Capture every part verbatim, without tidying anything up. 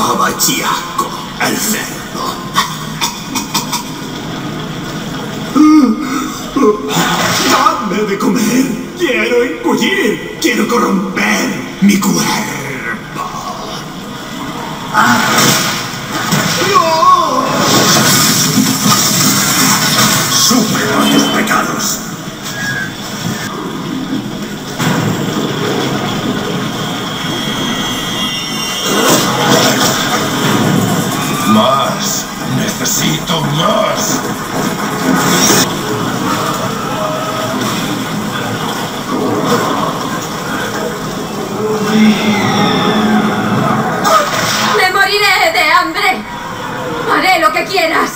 llamaba Chiaco, el cerdo. ¡Dame de comer! ¡Quiero engullir! ¡Quiero corromper mi cuerpo! ¡No! ¡Sufre por tus pecados! ¡Más! ¡Necesito más! ¡Me moriré de hambre! ¡Haré lo que quieras!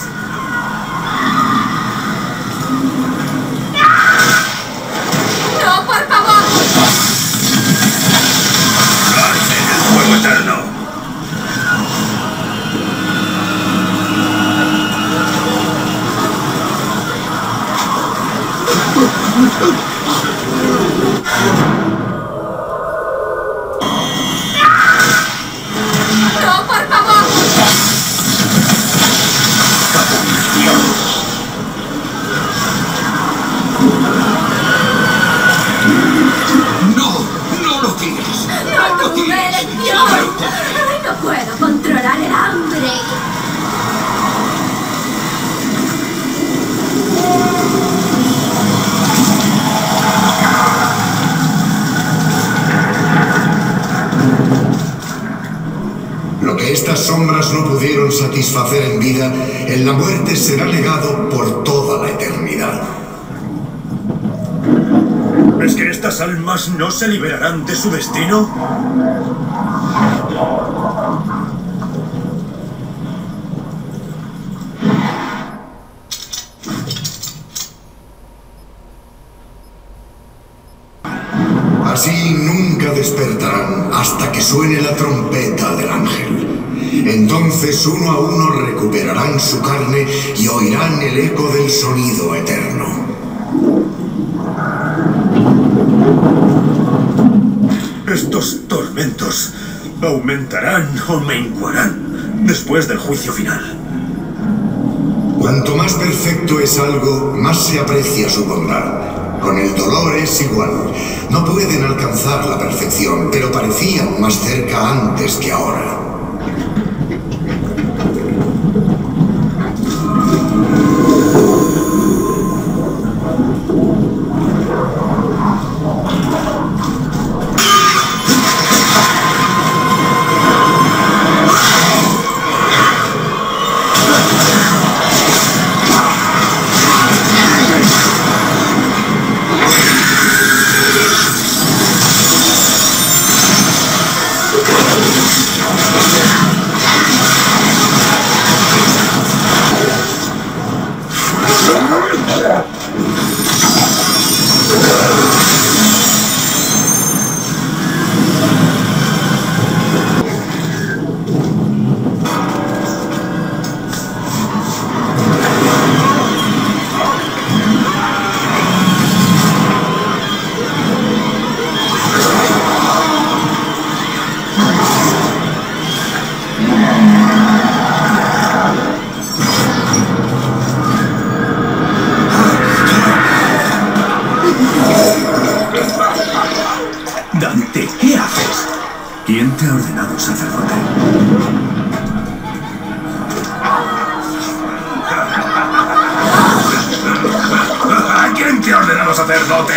¡No, por favor! ¡Lance el fuego eterno! ¡No, por favor! ¡No! ¡No lo tires! ¡No lo tuve tires! elección! ¡Ay, no puedo controlar el hambre! Lo que estas sombras no pudieron satisfacer en vida, en la muerte será legado por toda la eternidad. ¿Es que estas almas no se liberarán de su destino? Así nunca despertarán hasta que suene la trompeta del ángel. Entonces uno a uno recuperarán su carne y oirán el eco del sonido eterno. Estos tormentos aumentarán o menguarán después del juicio final. Cuanto más perfecto es algo, más se aprecia su bondad. Con el dolor es igual. No pueden alcanzar la perfección, pero parecían más cerca antes que ahora. Dante, ¿qué haces? ¿Quién te ha ordenado, sacerdote? ¿Quién te ha ordenado, sacerdote?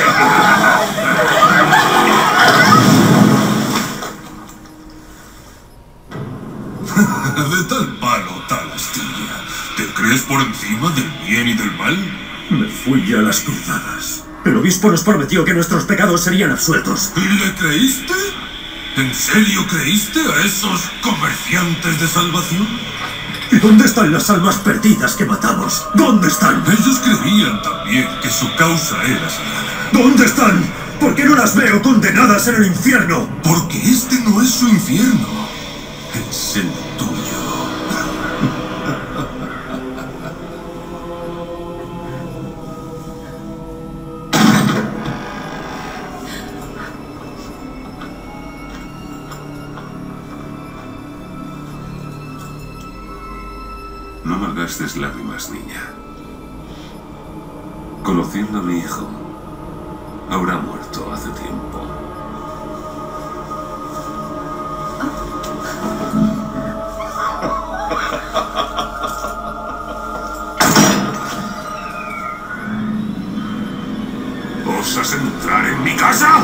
De tal palo, tal astilla. ¿Te crees por encima del bien y del mal? Me fui a las cruzadas. El obispo nos prometió que nuestros pecados serían absueltos. ¿Y le creíste? ¿En serio creíste a esos comerciantes de salvación? ¿Y dónde están las almas perdidas que matamos? ¿Dónde están? Ellos creían también que su causa era sagrada. ¿Dónde están? ¿Por qué no las veo condenadas en el infierno? Porque este no es su infierno. Es el tuyo. No malgastes lágrimas, niña. Conociendo a mi hijo, habrá muerto hace tiempo. ¿Osas entrar en mi casa?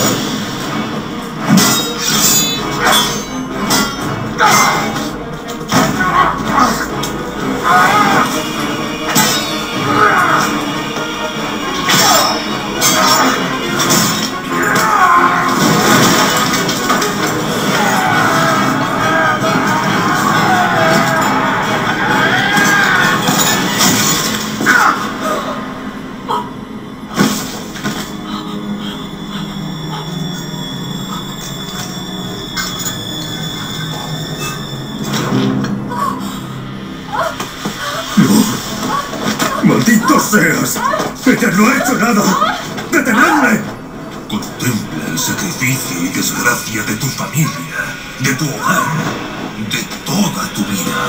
¡Maldito seas! ¡Ella no ha hecho nada! ¡Detenedme! Contempla el sacrificio y desgracia de tu familia, de tu hogar, de toda tu vida.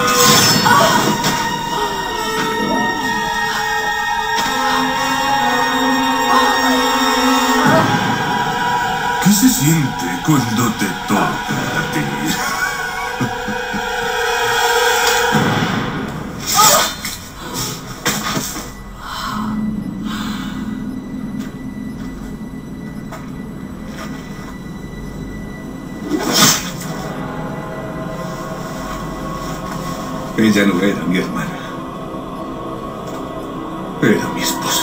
¿Qué se siente cuando te toca a ti? Ella no era mi hermana. Era mi esposa.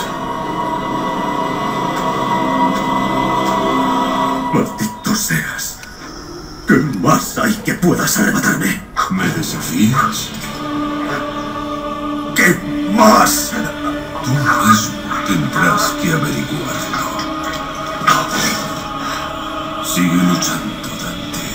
¡Maldito seas! ¿Qué más hay que puedas arrebatarme? ¿Me desafías? ¿Qué más? Tú mismo tendrás que averiguarlo. Sigue luchando, Dante.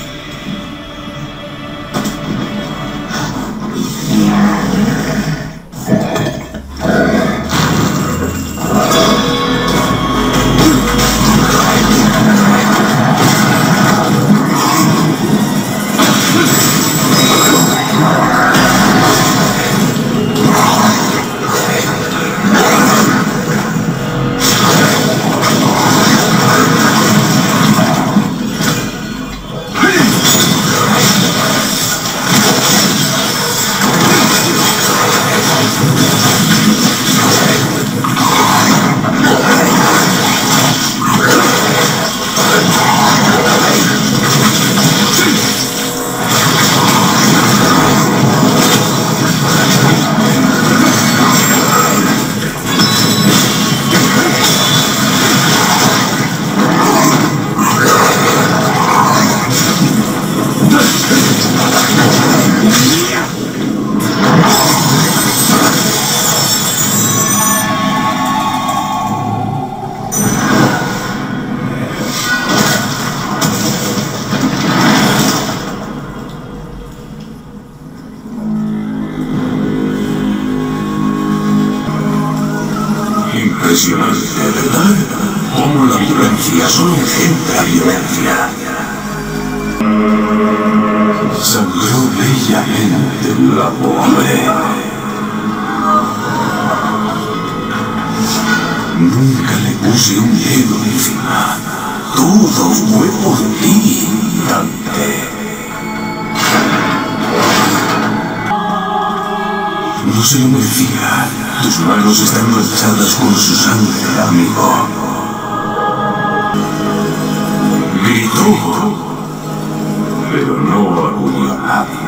Impresionante, ¿verdad? Cómo la violencia solo engendra violencia. Sangró bellamente la pobre. Nunca le puse un dedo encima. Todo fue por ti, Dante. No se lo merecía. Tus manos están manchadas con su sangre, amigo. Gritó, pero no acudió a nadie.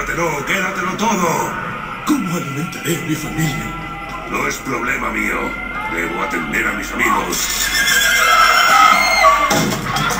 Quédatelo, quédatelo todo. ¿Cómo alimentaré a mi familia? No es problema mío. Debo atender a mis amigos.